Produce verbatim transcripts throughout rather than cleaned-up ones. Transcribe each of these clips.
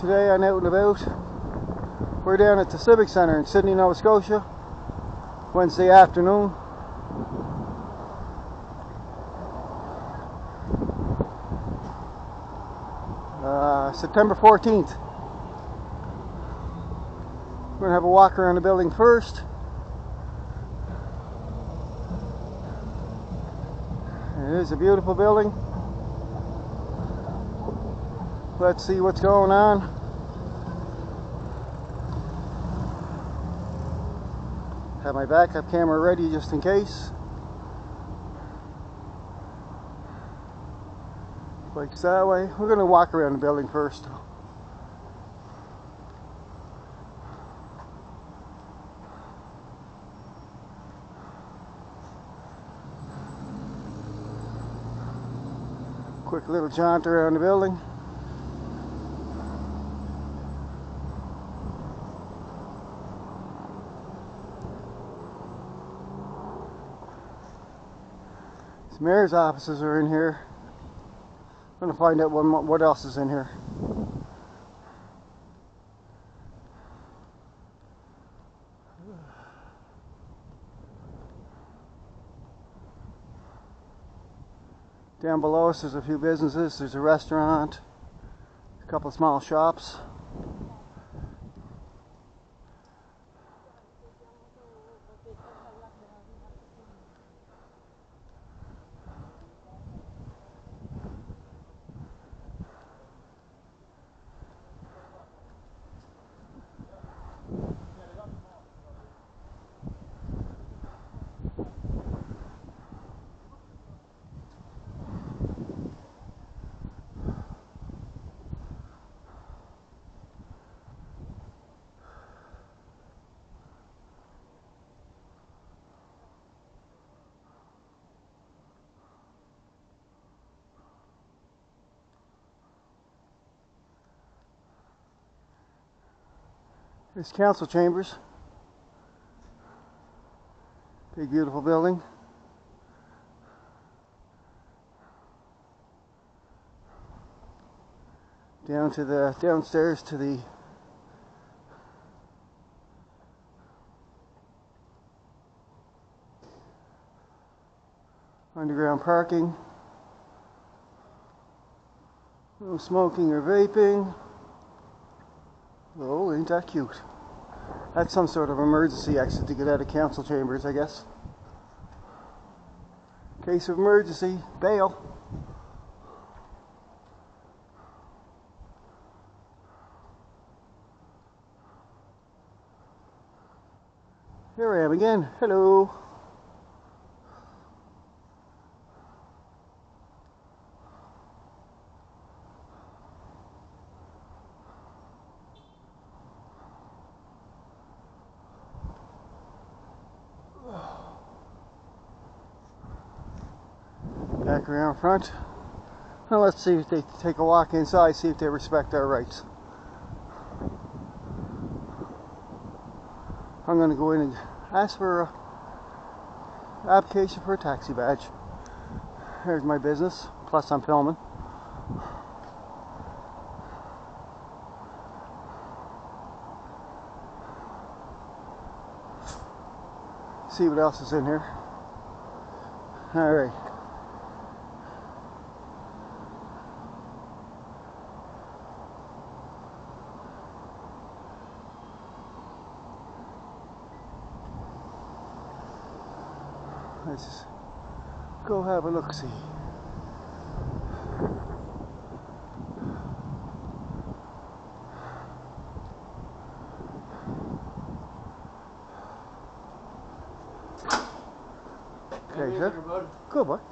today on Out and About. We're down at the Civic Center in Sydney, Nova Scotia, Wednesday afternoon. Uh, September fourteenth. We're going to have a walk around the building first. It is a beautiful building. Let's see what's going on. Have my backup camera ready just in case. Bike's that way. We're going to walk around the building first. Quick little jaunt around the building. The mayor's offices are in here. I'm going to find out what, what else is in here. Down below us there's a few businesses. There's a restaurant, a couple of small shops. There's council chambers. Big beautiful building. Down to the downstairs to the underground parking. No smoking or vaping. Oh, ain't that cute? That's some sort of emergency exit to get out of council chambers, I guess. Case of emergency, bail. Here I am again. Hello. Back around front. Now let's see if they take a walk inside, see if they respect our rights. I'm going to go in and ask for an application for a taxi badge. There's my business, plus I'm filming. See what else is in here. Alright. Let's go have a look-see. Okay, sir. Good boy.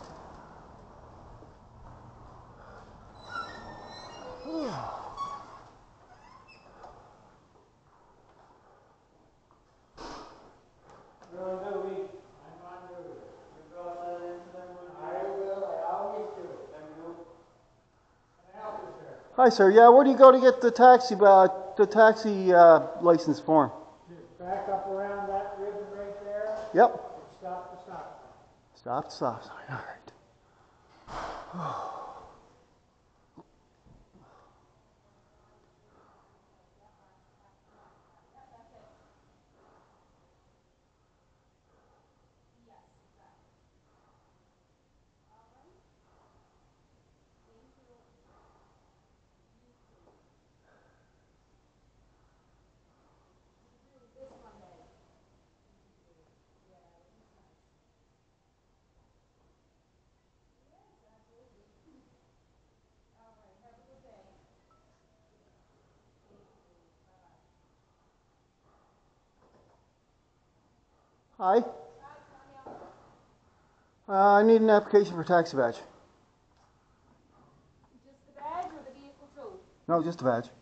Hi, sir. Yeah, where do you go to get the taxi uh, the taxi uh, license form? Just back up around that ribbon right there. Yep. Stop the stop sign. Stop the stop sign. All right. Hi. Uh, I need an application for taxi badge. Just the badge or the vehicle too? No, just a badge.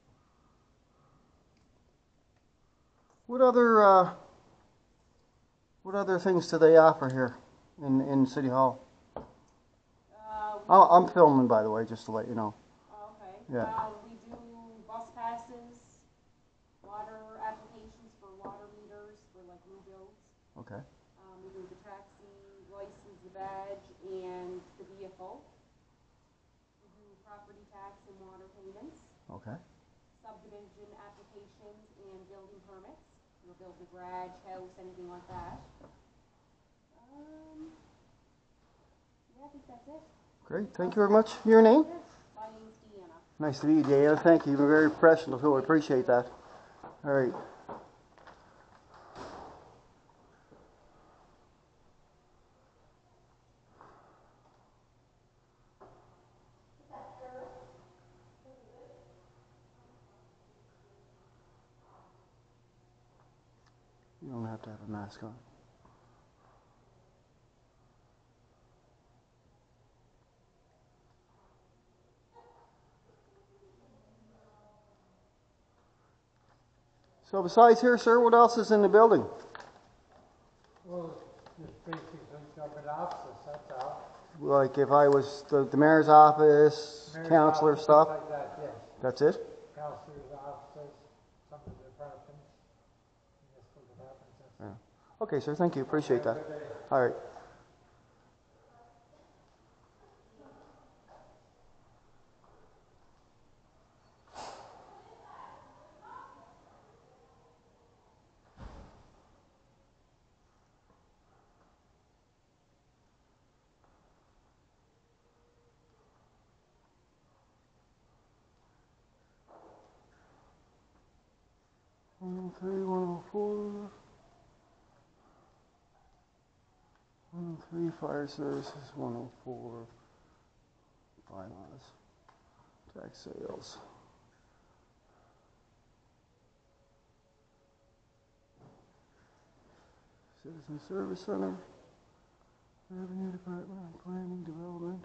What other uh, what other things do they offer here in in City Hall? Uh, we, Oh, I'm filming, by the way, just to let you know. oh, okay. Yeah. Uh, we do bus passes, water applications for water meters for like new builds. Okay. Um, we do the taxi license, the badge, and the vehicle. We do property tax and water payments, Okay. subdivision applications, and building permits. We'll build a garage, house, anything like that. Um, yeah, I think that's it. Great. Thank you very much. Your name? My name's Deanna. Nice to meet you, Deanna. Thank you. You're very professional too. I appreciate that. All right. You don't have to have a mask on. So besides here, sir, what else is in the building? Well, just basically government offices, that's all. Like if I was the, the mayor's office, Mayor's counselor office, stuff? Like that, yes. That's it? Counselor's offices, some of the departments, municipal departments, that's Yeah. Okay, sir. Thank you. Appreciate that. All right. one oh three, one oh four. one oh three Fire Services, one oh four Bylaws, Tax Sales. Citizen Service Center, Revenue Department, Planning Development.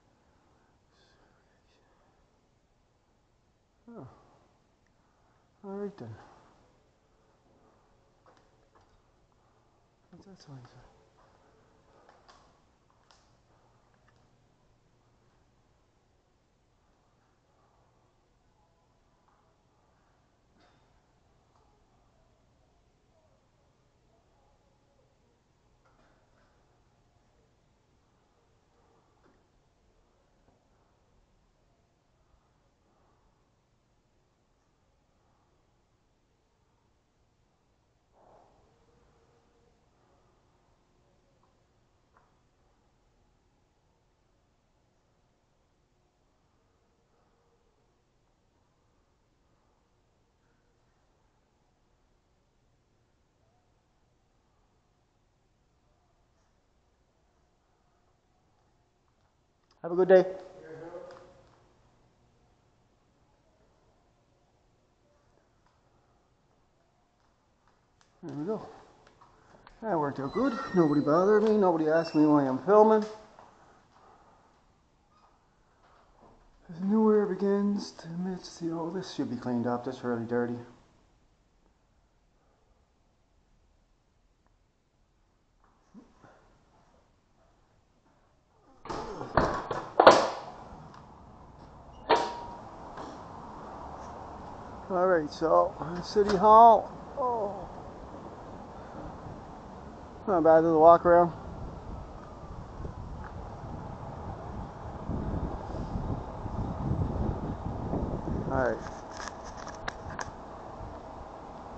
Oh, all right then. What's that sign say? Have a good day. There we go. That worked out good. Nobody bothered me. Nobody asked me why I'm filming. As the new era begins to amidst the, oh, this should be cleaned up. This is really dirty. All right, so City Hall. Oh, not bad to the walk around. All right.